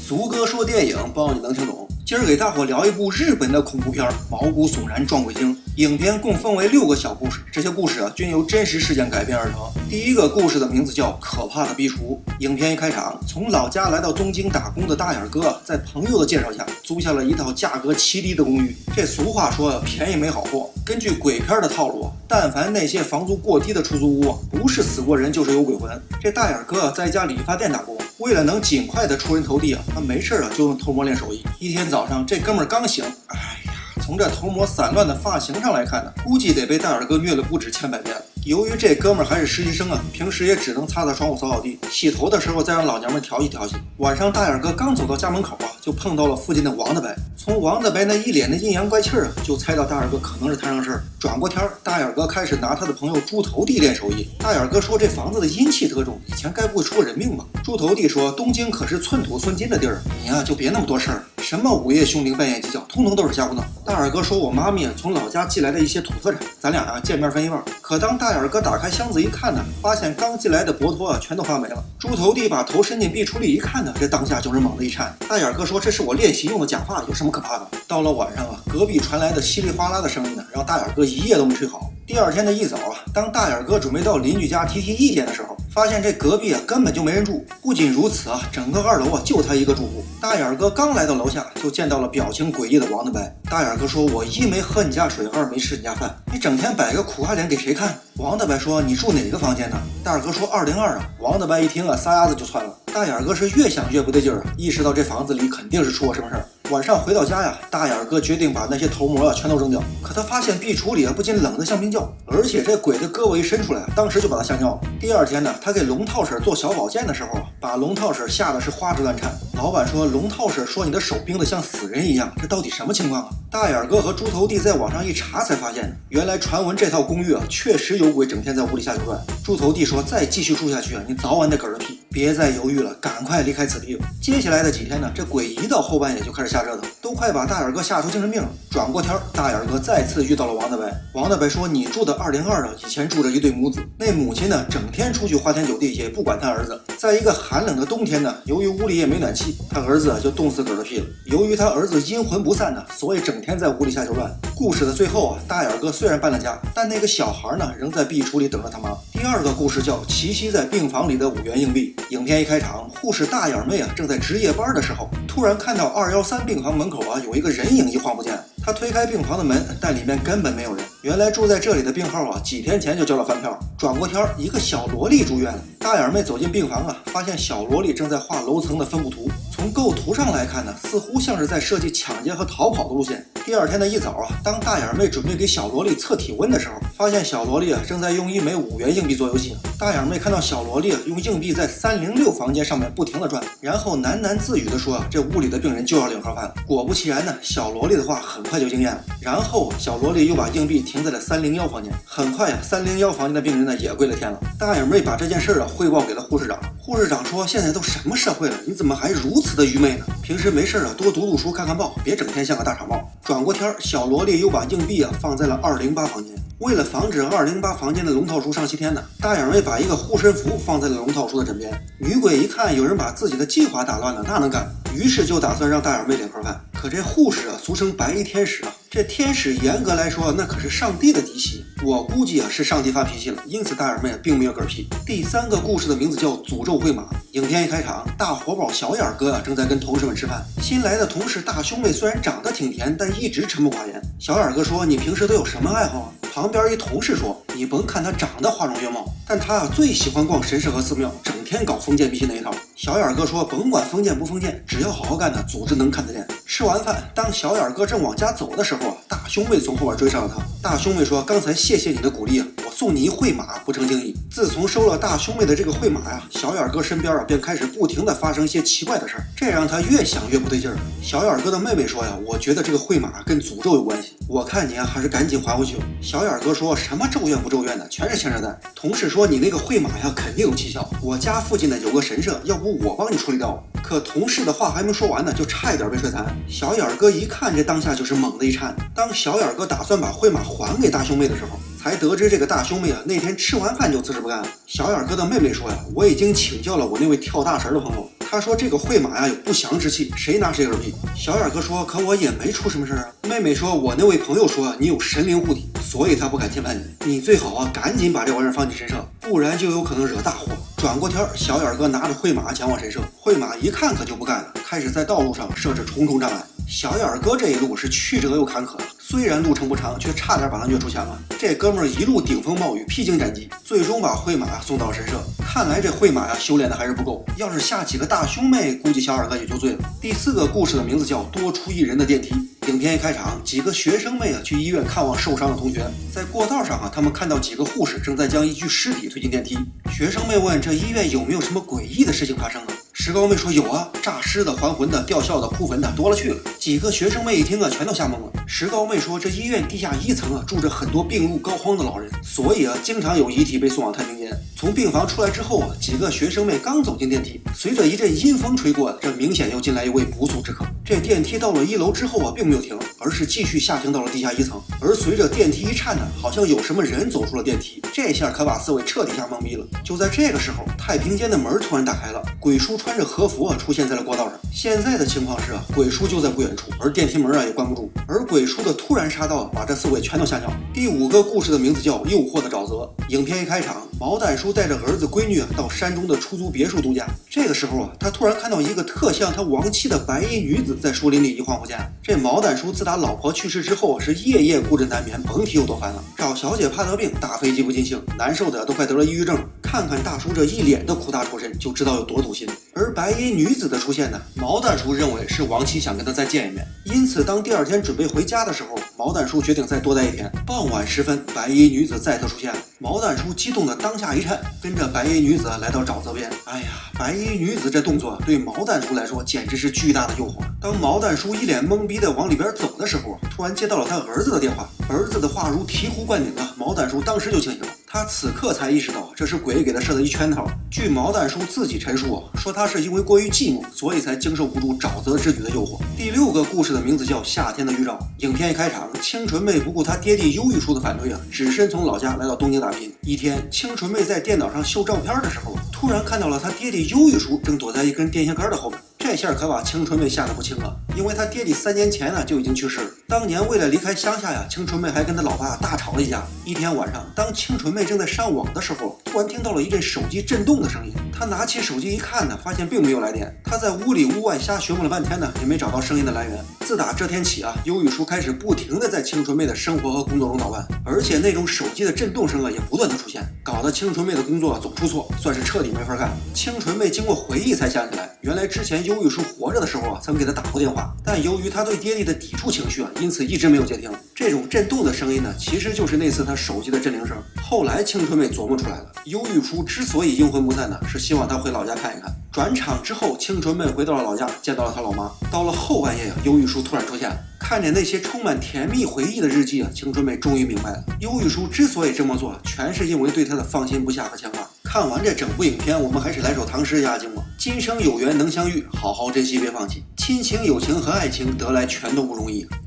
俗哥说电影，包你能听懂。今儿给大伙聊一部日本的恐怖片《毛骨悚然撞鬼经》。影片共分为6个小故事，这些故事均由真实事件改编而成。第一个故事的名字叫《可怕的壁橱》。影片一开场，从老家来到东京打工的大眼哥，在朋友的介绍下租下了一套价格奇低的公寓。这俗话说便宜没好货。根据鬼片的套路，但凡那些房租过低的出租屋，不是死过人就是有鬼魂。这大眼哥在一家理发店打工，为了能尽快的出人头地他没事就用头模练手艺。一天早上，这哥们儿刚醒，从这头模散乱的发型上来看估计得被大眼哥虐了不止千百遍了。由于这哥们儿还是实习生平时也只能擦擦窗户扫扫地，洗头的时候再让老娘们调戏调戏。晚上大眼哥刚走到家门口就碰到了附近的王大白。从王大白那一脸的阴阳怪气就猜到大眼哥可能是摊上事儿。转过天大眼哥开始拿他的朋友猪头弟练手艺。大眼哥说这房子的阴气特重，以前该不会出过人命吧？猪头弟说东京可是寸土寸金的地儿，你就别那么多事儿，什么午夜凶铃半夜鸡叫，通通都是瞎胡闹。大眼哥说我妈咪从老家寄来的一些土特产，咱俩见面分一半。可当大眼哥打开箱子一看发现刚寄来的博托全都发霉了。猪头弟把头伸进壁橱里一看这当下就是猛地一颤。大眼哥说这是我练习用的假发，有什么可怕的？到了晚上隔壁传来的稀里哗啦的声音让大眼哥一夜都没睡好。第二天的一早当大眼哥准备到邻居家提意见的时候，发现这隔壁根本就没人住。不仅如此整个2楼就他一个住户。大眼哥刚来到楼下就见到了表情诡异的王大白。大眼哥说我一没喝你家水，二没吃你家饭，你整天摆个苦哈脸给谁看？王大白说你住哪个房间呢？大眼哥说202王大白一听撒丫子就窜了。大眼哥是越想越不对劲意识到这房子里肯定是出过什么事儿。晚上回到家大眼哥决定把那些头模全都扔掉。可他发现壁橱里不仅冷得像冰窖，而且这鬼的胳膊一伸出来当时就把他吓尿了。第二天他给龙套婶做小保健的时候把龙套婶吓得是花枝乱颤。老板说龙套婶说你的手冰得像死人一样，这到底什么情况大眼哥和猪头弟在网上一查才发现原来传闻这套公寓确实有鬼整天在屋里瞎游转。猪头弟说再继续住下去你早晚得嗝屁，别再犹豫了，赶快离开此地。接下来的几天这鬼一到后半夜就开始瞎折腾，都快把大眼哥吓出精神病了。转过天大眼哥再次遇到了王大白。王大白说你住的202以前住着一对母子，那母亲整天出去花天酒地，也不管他儿子。在一个寒冷的冬天由于屋里也没暖气，他儿子就冻死嗝屁了。由于他儿子阴魂不散所以整天在屋里瞎游乱。故事的最后大眼哥虽然搬了家，但那个小孩仍在壁橱里等着他妈。第二个故事叫栖息在病房里的5元硬币。影片一开场，护士大眼妹正在值夜班的时候，突然看到213病房门口有一个人影一晃不见。他推开病房的门，但里面根本没有人。原来住在这里的病号几天前就交了饭票。转过天一个小萝莉住院了。大眼妹走进病房发现小萝莉正在画楼层的分布图。从构图上来看似乎像是在设计抢劫和逃跑的路线。第二天的一早当大眼妹准备给小萝莉测体温的时候，发现小萝莉正在用一枚5元硬币做游戏。大眼妹看到小萝莉用硬币在306房间上面不停地转，然后喃喃自语地说这屋里的病人就要领盒饭了。果不其然小萝莉的话很快就应验了。然后小萝莉又把硬币停在了301房间。很快301房间的病人也归了天了。大眼妹把这件事汇报给了护士长。护士长说现在都什么社会了，你怎么还如此的愚昧呢？平时没事多读读书看看报，别整天像个大傻帽。转过天小萝莉又把硬币放在了208房间。为了防止208房间的龙套叔上西天大眼妹把一个护身符放在了龙套叔的枕边。女鬼一看有人把自己的计划打乱了，那能干？于是就打算让大眼妹领盒饭。可这护士俗称白衣天使这天使严格来说那可是上帝的嫡系，我估计是上帝发脾气了，因此大眼妹并没有嗝屁。第三个故事的名字叫诅咒会马。影片一开场，大活宝小眼哥正在跟同事们吃饭。新来的同事大兄妹虽然长得挺甜，但一直沉默寡言。小眼哥说你平时都有什么爱好旁边一同事说你甭看他长得花容月貌，但他最喜欢逛神社和寺庙，整天搞封建迷信那一套。小眼哥说甭管封建不封建，只要好好干组织能看得见。吃完饭，当小眼哥正往家走的时候大兄妹从后边追上了他。大兄妹说刚才谢谢你的鼓励我送你一会马，不成敬意。自从收了大兄妹的这个会马小眼哥身边便开始不停的发生一些奇怪的事儿，这让他越想越不对劲儿。小眼哥的妹妹说我觉得这个会马跟诅咒有关系，我看你还是赶紧还回去。小眼哥说什么咒怨不咒怨的，全是牵扯淡。同事说你那个会马肯定有蹊跷，我家附近有个神社，要不我帮你处理掉。可同事的话还没说完就差一点被摔残。小眼哥一看这当下就是猛地一颤。当小眼哥打算把会马还给大兄妹的时候，才得知这个大兄妹那天吃完饭就辞职不干了。小眼哥的妹妹说我已经请教了我那位跳大神的朋友， 他说这个惠马呀有不祥之气，谁拿谁嗝屁。小眼哥说可我也没出什么事啊。妹妹说我那位朋友说你有神灵护体，所以他不敢牵绊你，你最好啊赶紧把这玩意儿放你身上，不然就有可能惹大祸。转过天，小眼哥拿着惠马前往神社，惠马一看可就不干了，开始在道路上设置重重障碍。小眼哥这一路是曲折又坎坷的，虽然路程不长，却差点把他虐出钱了。这哥们儿一路顶风冒雨，披荆斩棘，最终把惠马送到神社。看来这惠马呀修炼的还是不够，要是下几个大兄妹，估计小眼哥也就醉了。第4个故事的名字叫多出一人的电梯。影片一开场，几个学生妹去医院看望受伤的同学，在过道上他们看到几个护士正在将一具尸体推进电梯。学生妹问这医院有没有什么诡异的事情发生啊？石膏妹说有啊，诈尸的、还魂的、吊孝的、扑坟的多了去了。几个学生妹一听全都吓懵了。石膏妹说这医院地下1层住着很多病入膏肓的老人，所以经常有遗体被送往太平间。从病房出来之后几个学生妹刚走进电梯，随着一阵阴风吹过，这明显又进来一位不速之客。这电梯到了1楼之后并没有停，而是继续下行到了地下1层。而随着电梯一颤好像有什么人走出了电梯，这下可把4位彻底吓懵逼了。就在这个时候，太平间的门突然打开了，鬼叔穿着和服出现在了过道上。现在的情况是鬼叔就在不远处，而电梯门也关不住。而鬼叔的突然杀到把这4位全都吓尿。第5个故事的名字叫诱惑的沼泽。影片一开场，毛蛋叔带着儿子闺女到山中的出租别墅度假。这个时候他突然看到一个特像他亡妻的白衣女子在树林里一晃忽间。这毛蛋叔自打老婆去世之后是夜夜孤枕难眠，甭提有多烦了。找小姐怕得病，打飞机不尽兴，难受的都快得了抑郁症。看看大叔这一脸的苦大仇深，就知道有多堵心。而白衣女子的出现毛蛋叔认为是亡妻想跟他再见一面，因此当第2天准备回家的时候，毛蛋叔决定再多待1天。傍晚时分，白衣女子再次出现了，毛蛋叔激动的当下一颤，跟着白衣女子来到沼泽边。哎呀，白衣女子这动作对毛蛋叔来说简直是巨大的诱惑。当毛蛋叔一脸懵逼的往里边走的时候，突然接到了他儿子的电话，儿子的话如醍醐灌顶毛蛋叔当时就清醒了。他此刻才意识到这是鬼给他设的一圈套。据毛蛋叔自己陈述说他是因为过于寂寞，所以才经受不住沼泽之举的诱惑。第6个故事的名字叫夏天的预兆。影片一开场，清纯妹不顾她爹地忧郁叔的反对只身从老家来到东京打拼。一天，清纯妹在电脑上秀照片的时候，突然看到了她爹地忧郁叔正躲在一根电线杆的后面。这下可把清纯妹吓得不轻了，因为她爹地3年前就已经去世了。当年为了离开乡下清纯妹还跟她老爸大吵了一架。一天晚上，当清纯妹正在上网的时候，突然听到了一阵手机震动的声音。她拿起手机一看发现并没有来电。她在屋里屋外瞎寻摸了半天也没找到声音的来源。自打这天起忧郁叔开始不停地在清纯妹的生活和工作中捣乱，而且那种手机的震动声也不断的出现，搞得清纯妹的工作总出错，算是彻底没法干。清纯妹经过回忆才想起来，原来之前忧郁叔活着的时候曾给他打过电话，但由于他对爹地的抵触情绪因此一直没有接听。这种震动的声音其实就是那次他手机的震铃声。后来清纯妹琢磨出来了，忧郁叔之所以阴魂不散是希望他回老家看一看。转场之后，清纯妹回到了老家，见到了他老妈。到了后半夜忧郁叔突然出现了，看着那些充满甜蜜回忆的日记清纯妹终于明白了，忧郁叔之所以这么做，全是因为对他的放心不下和牵挂。看完这整部影片，我们还是来首唐诗压惊吧。今生有缘能相遇，好好珍惜别放弃。亲情、友情和爱情得来全都不容易。